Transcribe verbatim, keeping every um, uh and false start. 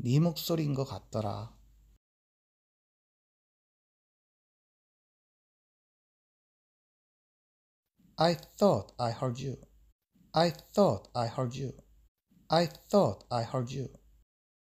네 목소리인 것 같더라. I thought I heard you. I thought I heard you. I thought I heard you.